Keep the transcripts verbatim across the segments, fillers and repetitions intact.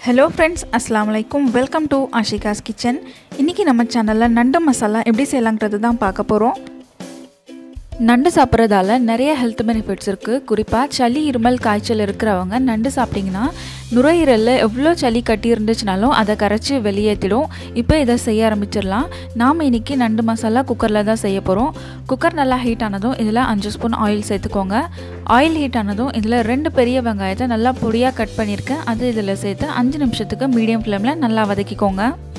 Hello friends अस्सलाम वालेकुम welcome to आशिकास kitchen. इनकी நம்ம சேனல்ல நண்டு மசாலா எப்படி செய்யலாம்ன்றது தான் பார்க்க போறோம்। நண்டு சாப்பிட்றதால நிறைய ஹெல்த் பெனிஃபிட்ஸ் இருக்குது। குறிப்பாக சளி இருமல் காய்ச்சல் இருக்கிறவங்க நண்டு சாப்பிட்டிங்கன்னா நுரையீரலில் எவ்வளோ சளி கட்டி இருந்துச்சுனாலும் அதை கரைச்சி வெளியேற்றிடும்। இப்போ இதை செய்ய ஆரம்பிச்சிடலாம்। நாம் இன்றைக்கி நண்டு மசாலா குக்கரில் தான் செய்ய போகிறோம்। குக்கர் நல்லா ஹீட் ஆனதும் இதில் அஞ்சு ஸ்பூன் ஆயில் சேர்த்துக்கோங்க। ஆயில் ஹீட் ஆனதும் இதில் ரெண்டு பெரிய வெங்காயத்தை நல்லா பொடியாக கட் பண்ணியிருக்கேன், அது இதில் சேர்த்து அஞ்சு நிமிஷத்துக்கு மீடியம் ஃப்ளேமில் நல்லா வதக்கிக்கோங்க।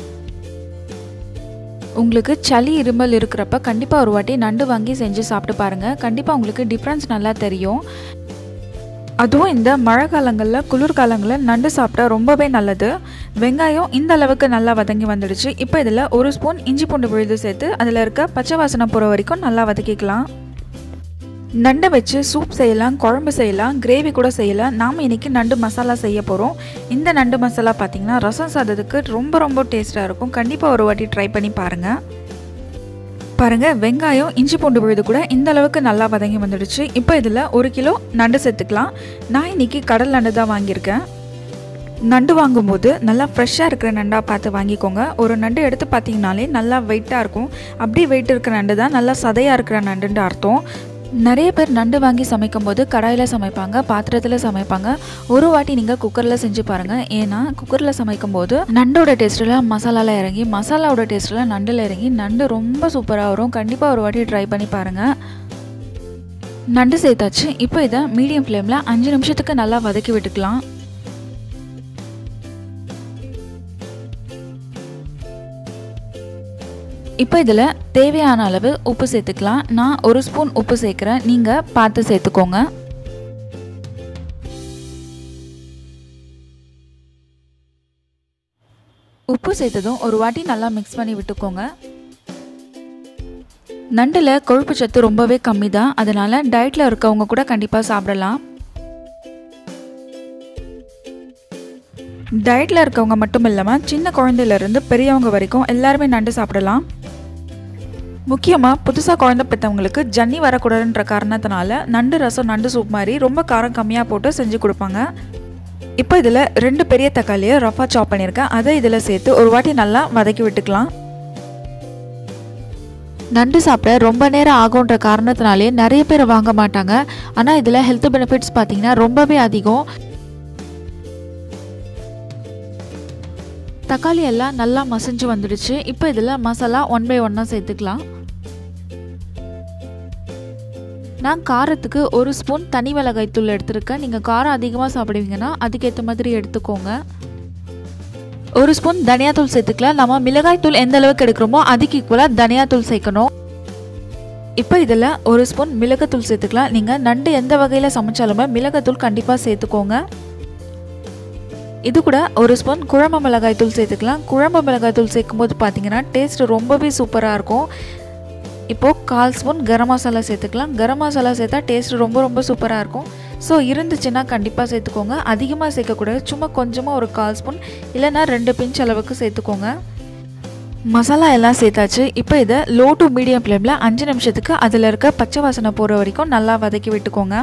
உங்களுக்கு சளி இருமல் இருக்கிறப்ப கண்டிப்பாக ஒரு வாட்டி நண்டு வாங்கி செஞ்சு சாப்பிட்டு பாருங்கள், கண்டிப்பாக உங்களுக்கு டிஃப்ரென்ஸ் நல்லா தெரியும்। அதுவும் இந்த மழை காலங்களில் குளிர்காலங்களில் நண்டு சாப்பிட்டா ரொம்பவே நல்லது। வெங்காயம் இந்த அளவுக்கு நல்லா வதங்கி வந்துடுச்சு। இப்போ இதில் ஒரு ஸ்பூன் இஞ்சி பூண்டு விழுது சேர்த்து அதில் இருக்க பச்சை வாசனை போகிற வரைக்கும் நல்லா வதக்கிக்கலாம்। நண்டை வச்சு சூப் செய்யலாம், குழம்பு செய்யலாம், கிரேவி கூட செய்யலாம்। நாம் இன்றைக்கி நண்டு மசாலா செய்ய போகிறோம்। இந்த நண்டு மசாலா பார்த்திங்கன்னா ரசம் சாதத்துக்கு ரொம்ப ரொம்ப டேஸ்ட்டாக இருக்கும், கண்டிப்பாக ஒரு வாட்டி ட்ரை பண்ணி பாருங்கள்। பாருங்கள், வெங்காயம் இஞ்சி பூண்டு விழுது கூட இந்த அளவுக்கு நல்லா வதங்கி வந்துடுச்சு। இப்போ இதில் ஒரு கிலோ நண்டு சேர்த்துக்கலாம்। நான் இன்றைக்கி கடல் நண்டு தான் வாங்கியிருக்கேன்। நண்டு வாங்கும்போது நல்லா ஃப்ரெஷ்ஷாக இருக்கிற நண்டாக பார்த்து வாங்கிக்கோங்க। ஒரு நண்டு எடுத்து பார்த்திங்கனாலே நல்லா வெயிட்டாக இருக்கும், அப்படியே வெயிட் இருக்கிற நண்டு தான் நல்லா சதையாக இருக்கிற நண்டுன்ற அர்த்தம்। நிறைய பேர் நண்டு வாங்கி சமைக்கும் போது கடாயில் சமைப்பாங்க, பாத்திரத்தில் சமைப்பாங்க। ஒரு வாட்டி நீங்கள் குக்கரில் செஞ்சு பாருங்கள், ஏன்னா குக்கரில் சமைக்கும் போது நண்டோட டேஸ்ட்டில் மசாலாவில் இறங்கி மசாலாவோட டேஸ்ட்டில் நண்டில் இறங்கி நண்டு ரொம்ப சூப்பராக வரும்। கண்டிப்பாக ஒரு வாட்டி ட்ரை பண்ணி பாருங்கள்। நண்டு சேர்த்தாச்சு। இப்போ இதை மீடியம் ஃப்ளேமில் அஞ்சு நிமிஷத்துக்கு நல்லா வதக்கி விட்டுக்கலாம்। இப்போ இதில் தேவையான அளவு உப்பு சேர்த்துக்கலாம்। நான் ஒரு ஸ்பூன் உப்பு சேர்க்குறேன், நீங்கள் பார்த்து சேர்த்துக்கோங்க। உப்பு சேர்த்ததும் ஒரு வாட்டி நல்லா மிக்ஸ் பண்ணி விட்டுக்கோங்க। நண்டில் கொழுப்பு சத்து ரொம்பவே கம்மி தான், அதனால் டயட்டில் இருக்கவங்க கூட கண்டிப்பாக சாப்பிடலாம்। டயட்டில் இருக்கவங்க மட்டும் இல்லாமல் சின்ன குழந்தையிலேருந்து பெரியவங்க வரைக்கும் எல்லாருமே நண்டு சாப்பிடலாம்। முக்கியமாக புதுசாக குழந்தை பெற்றவங்களுக்கு ஜன்னி வரக்கூடாதுன்ற காரணத்தினால நண்டு ரசம் நண்டு சூப் மாதிரி ரொம்ப காரம் கம்மியாக போட்டு செஞ்சு கொடுப்பாங்க। இப்போ இதில் ரெண்டு பெரிய தக்காளியை ரஃபாக சாப் பண்ணியிருக்கேன், அதை இதில் சேர்த்து ஒரு வாட்டி நல்லா வதக்கி விட்டுக்கலாம்। நண்டு சாப்பிட ரொம்ப நேரம் ஆகுன்ற காரணத்தினாலே நிறைய பேர் வாங்க மாட்டாங்க, ஆனால் இதில் ஹெல்த் பெனிஃபிட்ஸ் பார்த்திங்கன்னா ரொம்பவே அதிகம்। தக்காளி எல்லாம் நல்லா மசிஞ்சு வந்துடுச்சு। இப்போ இதில் மசாலா ஒன் பை ஒன்னாக சேர்த்துக்கலாம்। நான் காரத்துக்கு ஒரு ஸ்பூன் தனி மிளகாய் தூள் எடுத்துருக்கேன், நீங்கள் காரம் அதிகமாக சாப்பிடுவீங்கன்னா அதுக்கேற்ற மாதிரி எடுத்துக்கோங்க। ஒரு ஸ்பூன் தனியாத்தூள் சேர்த்துக்கலாம்। நம்ம மிளகாய் தூள் எந்த அளவுக்கு எடுக்கிறோமோ அதுக்கு ஈக்குவலாக தனியாத்தூள் சேர்க்கணும்। இப்போ இதில் ஒரு ஸ்பூன் மிளகாத்தூள் சேர்த்துக்கலாம்। நீங்கள் நண்டு எந்த வகையில் சமைச்சாலுமே மிளகாத்தூள் கண்டிப்பாக சேர்த்துக்கோங்க। இது கூட ஒரு ஸ்பூன் குழம்பு மிளகாய் தூள் சேர்த்துக்கலாம்। குழம்பு மிளகாய் தூள் சேர்க்கும் போது பார்த்தீங்கன்னா டேஸ்ட் ரொம்பவே சூப்பராக இருக்கும்। இப்போது கால் ஸ்பூன் கரம் மசாலா சேர்த்துக்கலாம்। கரம் மசாலா சேர்த்தா டேஸ்ட் ரொம்ப ரொம்ப சூப்பராக இருக்கும், ஸோ இருந்துச்சுன்னா கண்டிப்பாக சேர்த்துக்கோங்க। அதிகமாக சேர்க்கக்கூடாது, சும்மா கொஞ்சமாக ஒரு கால் ஸ்பூன் இல்லைன்னா ரெண்டு பிஞ்ச் அளவுக்கு சேர்த்துக்கோங்க। மசாலா எல்லாம் சேர்த்தாச்சு। இப்போ இதை லோ டு மீடியம் ஃப்ளேமில் அஞ்சு நிமிஷத்துக்கு அதில் இருக்க பச்சை வாசனை போகிற வரைக்கும் நல்லா வதக்கி விட்டுக்கோங்க।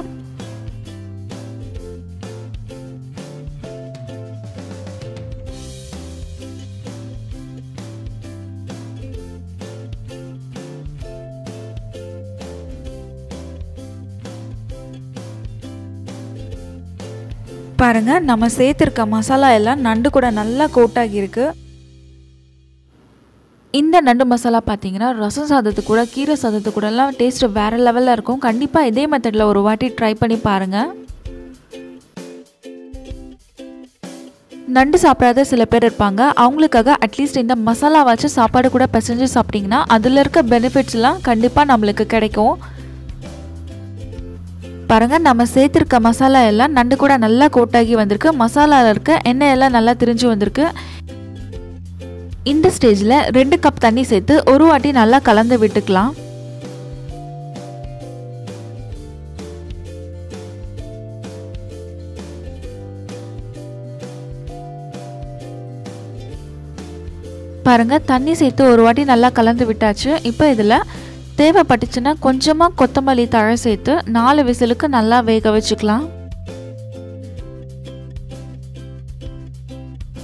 பாருங்க, நம்ம சேர்த்துருக்க மசாலா எல்லாம் நண்டு கூட நல்லா கோட்டாகி இருக்கு। இந்த நண்டு மசாலா பார்த்தீங்கன்னா ரசம் சாதத்துக்கு கூட கீரை சாதத்துக்கு கூட எல்லாம் டேஸ்ட் வேற லெவலில் இருக்கும்। கண்டிப்பாக இதே மெத்தடில் ஒரு வாட்டி ட்ரை பண்ணி பாருங்க। நண்டு சாப்பிடாத சில பேர் இருப்பாங்க, அவங்களுக்காக அட்லீஸ்ட் இந்த மசாலா வச்சு சாப்பாடு கூட பிசைஞ்சு சாப்பிட்டிங்கன்னா அதில் இருக்க பெனிஃபிட்ஸ்லாம் கண்டிப்பாக நம்மளுக்கு கிடைக்கும்। பாருங்க, நம்ம சேர்த்துருக்க மசாலா எல்லாம் நண்டு கூட நல்லா கோட்டாகி வந்திருக்கு, மசாலாவில் இருக்க எண்ணெய் எல்லாம் நல்லா திரிஞ்சு வந்திருக்கு। இந்த ஸ்டேஜில் ரெண்டு கப் தண்ணி சேர்த்து ஒரு வாட்டி நல்லா கலந்து விட்டுக்கலாம்। பாருங்க, தண்ணி சேர்த்து ஒரு வாட்டி நல்லா கலந்து விட்டாச்சு। இப்போ இதில் தேவைப்பட்டுச்சுன்னா கொஞ்சமாக கொத்தமல்லி தழை சேர்த்து நாலு விசிலுக்கு நல்லா வேக வச்சுக்கலாம்।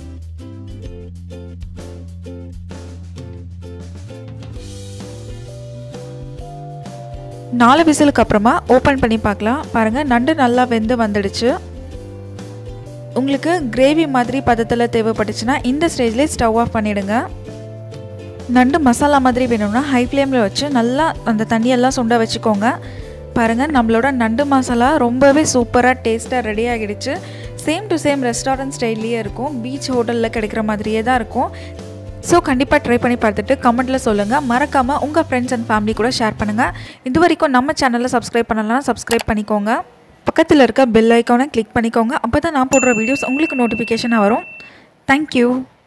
நாலு விசிலுக்கு அப்புறமா ஓப்பன் பண்ணி பார்க்கலாம். பாருங்கள், நண்டு நல்லா வெந்து வந்துடுச்சு. உங்களுக்கு கிரேவி மாதிரி பதத்தில் தேவைப்பட்டுச்சுன்னா இந்த ஸ்டேஜ்லேயே ஸ்டவ் ஆஃப் பண்ணிவிடுங்க. நண்டு மசாலா மாதிரி வேணும்னா ஹை ஃப்ளேமில் வச்சு நல்லா அந்த தண்ணியெல்லாம் சுண்ட வச்சுக்கோங்க. பாருங்கள், நம்மளோட நண்டு மசாலா ரொம்பவே சூப்பராக டேஸ்ட்டாக ரெடி ஆகிடுச்சு. சேம் டு சேம் ரெஸ்டாரண்ட் ஸ்டைல்லையே இருக்கும், பீச் ஹோட்டலில் கிடைக்கிற மாதிரியே தான் இருக்கும். ஸோ கண்டிப்பாக ட்ரை பண்ணி பார்த்துட்டு கமெண்ட்டில் சொல்லுங்கள். மறக்காமல் உங்கள் ஃப்ரெண்ட்ஸ் அண்ட் ஃபேமிலி கூட ஷேர் பண்ணுங்கள். இது வரைக்கும் நம்ம சேனலில் சப்ஸ்கிரைப் பண்ணலாம், சப்ஸ்கிரைப் பண்ணிக்கோங்க. பக்கத்தில் இருக்க பெல் ஐக்கானை கிளிக் பண்ணிக்கோங்க. அப்போ தான் நான் போடுற வீடியோஸ் உங்களுக்கு நோட்டிஃபிகேஷனாக வரும். தேங்க்யூ.